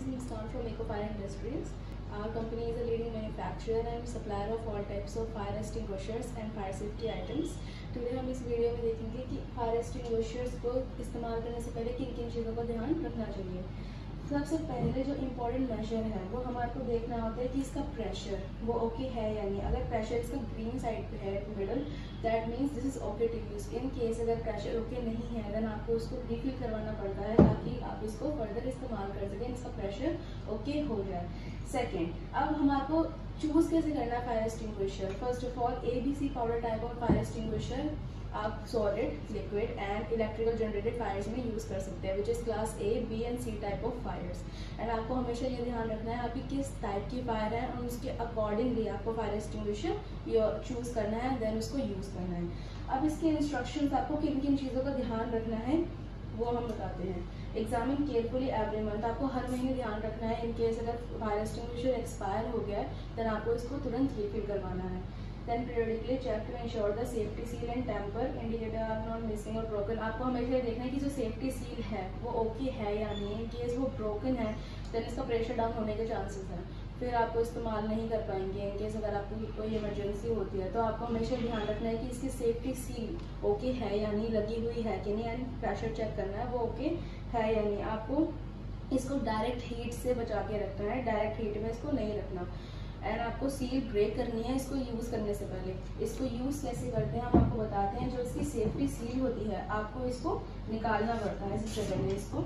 is Muskan from Ecofire Industries. Our company is a leading manufacturer and supplier of all types of fire extinguishers and fire safety items. Today हम इस video में देखेंगे कि fire extinguishers को इस्तेमाल करने से पहले किन किन चीज़ों का ध्यान रखना चाहिए। सबसे पहले जो इम्पोर्टेंट मेजर है वो हमारे को देखना होता है कि इसका प्रेशर वो ओके है या नहीं। अगर प्रेशर इसका ग्रीन साइड पे है middle, that means this is okay to use. In case अगर प्रेशर ओके नहीं है देन आपको उसको रिफिल करवाना पड़ता है ताकि आप इसको फर्दर इस्तेमाल कर सकें, इसका प्रेशर ओके हो जाए। सेकेंड, अब हमारे को चूज कैसे करना है fire extinguisher. First of all ABC powder type of fire extinguisher आप solid, liquid and electrical generated fires में यूज कर सकते हैं, which is class A, B and C type of fires. And आपको हमेशा ये ध्यान रखना है आपकी किस टाइप की फायर है और उसके अकॉर्डिंगली आपको फायर एक्सटिंग्विशर चूज करना है, देन उसको यूज करना है। अब इसके इंस्ट्रक्शंस आपको किन किन चीज़ों का ध्यान रखना है वो हम बताते हैं। एग्जामिन केयरफुली एवरी मंथ, आपको हर महीने ध्यान रखना है। इन केस अगर फायर एक्सटिंग्विशर एक्सपायर हो गया है देन आपको इसको तुरंत रिफिल करवाना है। Then periodically check to ensure the safety seal and tamper indicator are not missing or broken। आपको हमेशा देखना है कि जो सेफ्टी सील है वो ओके है या नहीं। इन केस वो ब्रोकन है देन इसका प्रेशर डाउन होने के चांसेस हैं, फिर आपको इस्तेमाल नहीं कर पाएंगे। इन केस अगर आपको कोई इमरजेंसी होती है तो आपको हमेशा ध्यान रखना है कि इसकी सेफ्टी सील ओके है या नहीं, लगी हुई है कि नहीं, एंड प्रेशर चेक करना है वो ओके है या नहीं। आपको इसको डायरेक्ट हीट से बचा के रखना है, डायरेक्ट हीट में इसको नहीं रखना। एंड आपको सील ब्रेक करनी है इसको यूज करने से पहले। इसको यूज कैसे करते हैं हम आपको बताते हैं। जो इसकी सेफ्टी सील होती है आपको इसको निकालना पड़ता है। सबसे पहले इसको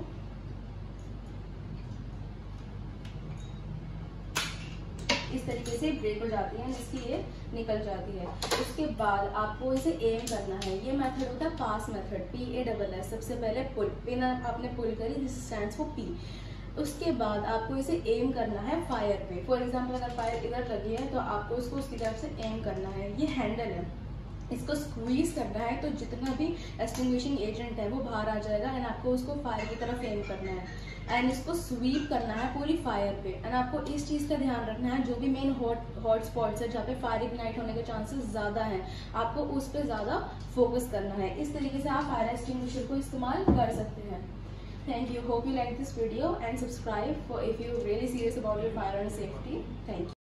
इस तरीके से ब्रेक हो जाती है, इसकी ये निकल जाती है। उसके बाद आपको इसे एम करना है। ये मेथड होता है पास मेथड, PASS। सबसे पहले पुल, पिन आपने पुल करी, दिस स्टैंड्स फॉर P। उसके बाद आपको इसे एम करना है फायर पे। फॉर एग्जांपल अगर फायर इधर लगी है तो आपको इसको उसकी तरफ से एम करना है। ये हैंडल है, इसको स्क्वीज करना है तो जितना भी एक्सटिंग्विशिंग एजेंट है वो बाहर आ जाएगा एंड आपको उसको फायर की तरफ एम करना है एंड इसको स्वीप करना है पूरी फायर पे। एंड आपको इस चीज़ का ध्यान रखना है जो भी मेन हॉट स्पॉट्स है जहाँ पे फायर इग्नाइट होने के चांसेस ज़्यादा हैं, आपको उस पर ज़्यादा फोकस करना है। इस तरीके से आप फायर एक्सटिंग्विशर को इस्तेमाल कर सकते हैं। Thank you. Hope you like this video and subscribe for if you're really serious about your fire and safety. Thank you.